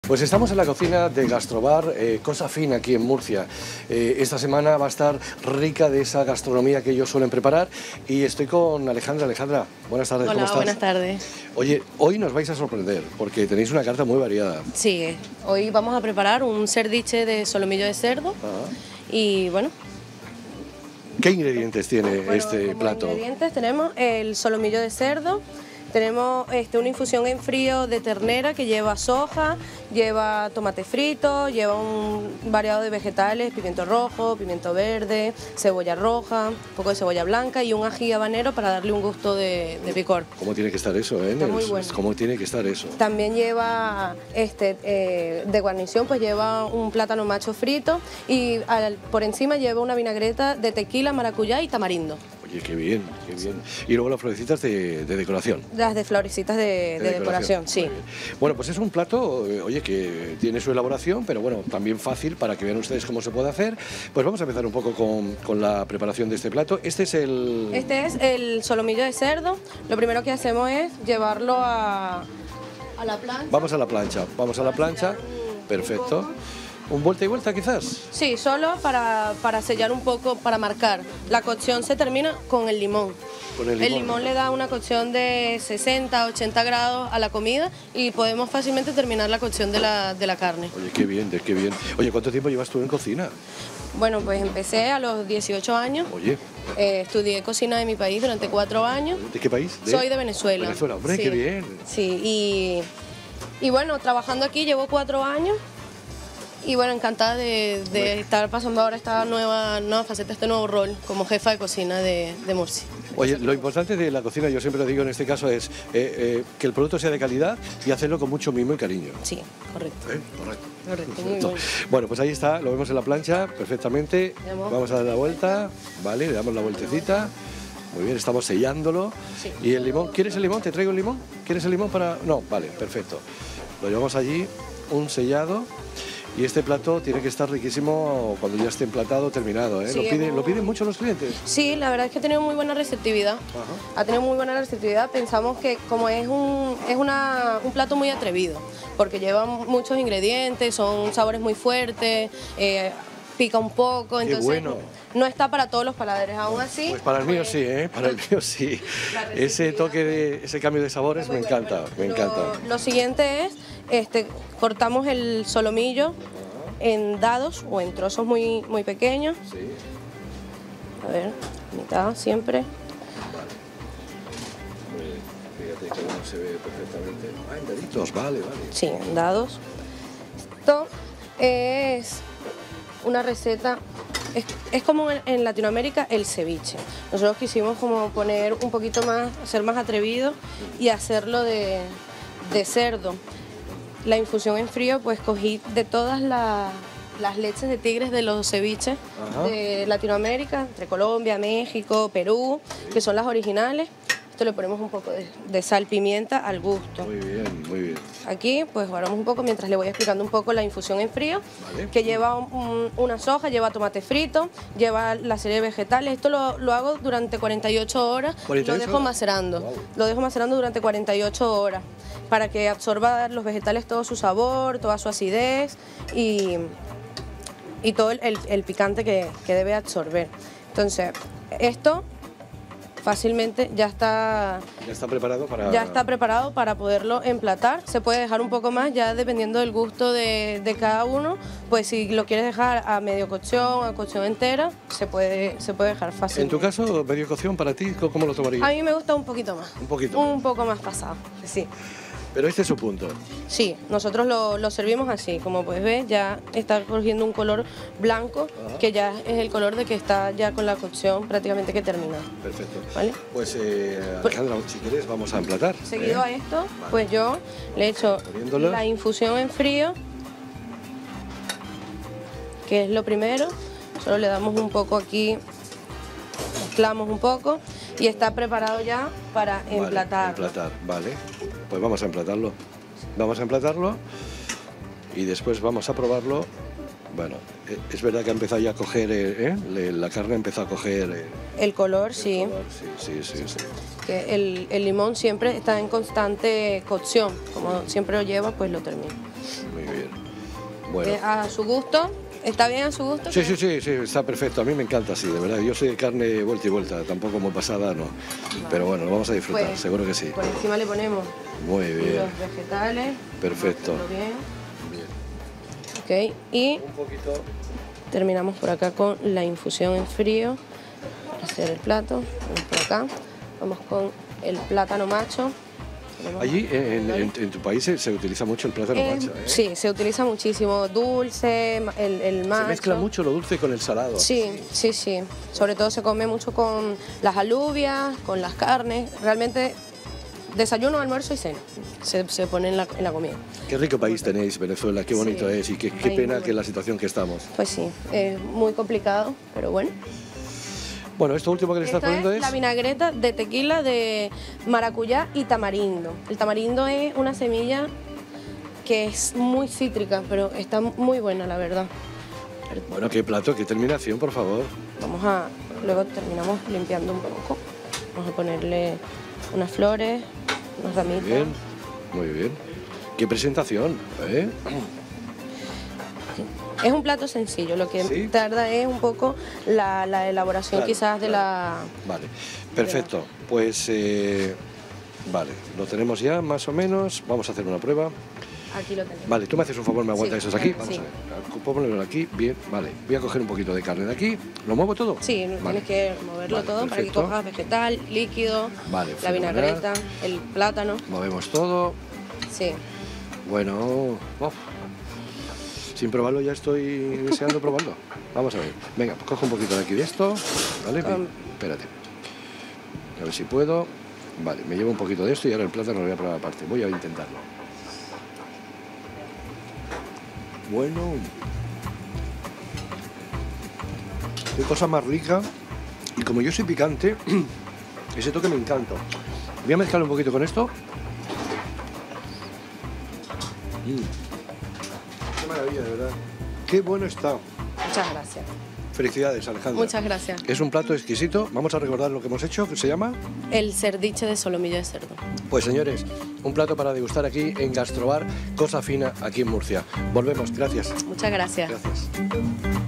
Pues estamos en la cocina de Gastrobar Cosa Fina, aquí en Murcia. Esta semana va a estar rica de esa gastronomía que ellos suelen preparar y estoy con Alejandra. Alejandra, buenas tardes. Hola, ¿cómo estás? buenas tardes. Oye, hoy nos vais a sorprender porque tenéis una carta muy variada. Sí, hoy vamos a preparar un cerdiche de solomillo de cerdo y bueno. ¿Qué ingredientes tiene este como plato? Ingredientes tenemos el solomillo de cerdo. Tenemos una infusión en frío de ternera que lleva soja, lleva tomate frito, lleva un variado de vegetales, pimiento rojo, pimiento verde, cebolla roja, un poco de cebolla blanca y un ají habanero para darle un gusto de picor. ¿Cómo tiene que estar eso? Está muy bueno. ¿Cómo tiene que estar eso? También lleva, de guarnición, pues lleva un plátano macho frito y por encima lleva una vinagreta de tequila, maracuyá y tamarindo. Oye, qué bien, qué bien. Y luego las florecitas de decoración. Las de florecitas de decoración, sí. Bueno, pues es un plato, oye, que tiene su elaboración, pero bueno, también fácil para que vean ustedes cómo se puede hacer. Pues vamos a empezar un poco con la preparación de este plato. Este es el solomillo de cerdo. Lo primero que hacemos es llevarlo a la plancha. Vamos a la plancha, perfecto. ¿Un vuelta y vuelta quizás? Sí, solo para sellar un poco, para marcar. La cocción se termina con el limón. El limón le da una cocción de 60 a 80 grados a la comida y podemos fácilmente terminar la cocción de la carne. Oye, qué bien, qué bien. Oye, ¿cuánto tiempo llevas tú en cocina? Bueno, pues empecé a los 18 años. Oye. Estudié cocina de mi país durante 4 años. ¿De qué país? Soy de Venezuela. Venezuela, hombre, sí. Qué bien. Sí, y bueno, trabajando aquí llevo 4 años. Y bueno, encantada de estar pasando ahora esta nueva faceta, este nuevo rol como jefa de cocina de Murcia. Oye, lo importante de la cocina, yo siempre lo digo en este caso, es que el producto sea de calidad y hacerlo con mucho mimo y cariño. Sí, correcto. Correcto. Muy bien. Bueno, pues ahí está, lo vemos en la plancha perfectamente. Vamos a dar la vuelta, ¿vale? Le damos la vueltecita. Muy bien, estamos sellándolo. Sí. ¿Y el limón? ¿Quieres el limón? ¿Te traigo el limón? ¿Quieres el limón para...? No, vale, perfecto. Lo llevamos allí, un sellado. Y este plato tiene que estar riquísimo cuando ya esté emplatado, terminado, ¿eh? Sí, ¿Lo piden mucho los clientes? Sí, la verdad es que ha tenido muy buena receptividad. Ha tenido muy buena receptividad. Pensamos que como es un plato muy atrevido, porque lleva muchos ingredientes, son sabores muy fuertes, pica un poco, entonces bueno. No está para todos los paladares, aún así. Pues para el mío sí, ¿eh? Para el mío sí. Ese toque, ese cambio de sabores me encanta, me encanta. Lo siguiente es, cortamos el solomillo en dados o en trozos muy pequeños. Sí. A ver, mitad siempre. Vale. Fíjate que no se ve perfectamente. Ah, en daditos, vale. Sí, en dados. Esto es una receta, es como en Latinoamérica el ceviche. Nosotros quisimos como poner un poquito más, ser más atrevido y hacerlo de cerdo. La infusión en frío, pues cogí de todas las leches de tigres de los ceviches de Latinoamérica, entre Colombia, México, Perú, que son las originales. Esto le ponemos un poco de sal, pimienta al gusto. Muy bien, muy bien. Aquí pues guardamos un poco mientras le voy explicando un poco la infusión en frío, que lleva una soja, lleva tomate frito, lleva la serie de vegetales. Esto lo hago durante 48 horas, lo dejo macerando. Wow. Lo dejo macerando durante 48 horas para que absorba los vegetales todo su sabor, toda su acidez y todo el picante que debe absorber. Entonces, esto fácilmente ya está preparado para poderlo emplatar. Se puede dejar un poco más ya dependiendo del gusto de cada uno, pues si lo quieres dejar a medio cocción, a cocción entera, se puede dejar fácil. En tu caso, medio cocción para ti, ¿cómo lo tomarías? A mí me gusta un poquito más. Un poco más pasado, sí. Pero este es su punto. Sí, nosotros lo servimos así, como puedes ver, ya está cogiendo un color blanco, que ya es el color de que está ya con la cocción prácticamente que termina. Perfecto. ¿Vale? Pues Alejandra, si quieres vamos a emplatar. Seguido a esto, pues yo le echo la infusión en frío, que es lo primero. Solo le damos un poco aquí, mezclamos un poco y está preparado ya para emplatar. Vale. Pues vamos a emplatarlo. Y después vamos a probarlo. Bueno, es verdad que ha empezado ya a coger, la carne empezó a coger... el color, sí. Sí. Que el limón siempre está en constante cocción. Como siempre lo lleva, pues lo termina. Muy bien. Bueno. A su gusto. ¿Está bien a su gusto? Sí, está perfecto. A mí me encanta así, de verdad. Yo soy de carne vuelta y vuelta, tampoco muy pasada, no. Vale. Pero bueno, lo vamos a disfrutar, pues, seguro que sí. Por encima le ponemos muy bien. Los vegetales. Perfecto. Bien. Ok, y un poquito. Terminamos por acá con la infusión en frío. Para hacer el plato. Vamos por acá. Vamos con el plátano macho. Allí, en tu país, se utiliza mucho el plátano macho, ¿eh? Sí, se utiliza muchísimo. Dulce, el macho. Se mezcla mucho lo dulce con el salado. Sí. Sobre todo se come mucho con las alubias, con las carnes. Realmente, desayuno, almuerzo y cena. Se pone en la comida. Qué rico país tenéis, Venezuela. Qué bonito es y qué pena que es la situación que estamos. Pues sí, es muy complicado, pero bueno. Bueno, esto último que le estás poniendo es... la vinagreta de tequila de maracuyá y tamarindo. El tamarindo es una semilla que es muy cítrica, pero está muy buena, la verdad. Bueno, qué plato, qué terminación, por favor. Luego terminamos limpiando un poco. Vamos a ponerle unas flores, unas ramitas. Muy bien. Qué presentación, ¿eh? Es un plato sencillo, lo que tarda es un poco la elaboración quizás de la... Vale, perfecto. Pues, vale, lo tenemos ya más o menos. Vamos a hacer una prueba. Aquí lo tenemos. Vale, tú me haces un favor, me aguantas esos aquí. Vamos a ver, puedo ponerlo aquí, bien, vale. Voy a coger un poquito de carne de aquí. ¿Lo muevo todo? Sí, tienes que moverlo todo para que cojas vegetal, líquido, la vinagreta, el plátano. Movemos todo. Sí. Bueno, sin probarlo ya estoy deseando probarlo. Vamos a ver. Venga, cojo un poquito de aquí de esto. Vale, espérate. A ver si puedo. Vale, me llevo un poquito de esto y ahora el plátano lo voy a probar aparte. Voy a intentarlo. Bueno. Qué cosa más rica. Y como yo soy picante, ese toque me encanta. Voy a mezclarlo un poquito con esto. Qué maravilla, de verdad. Qué bueno está. Muchas gracias. Felicidades, Alejandra. Muchas gracias. Es un plato exquisito. Vamos a recordar lo que hemos hecho, que se llama... El cerdiche de solomillo de cerdo. Pues señores, un plato para degustar aquí en Gastrobar, Cosa Fina, aquí en Murcia. Volvemos, gracias. Muchas gracias. Gracias.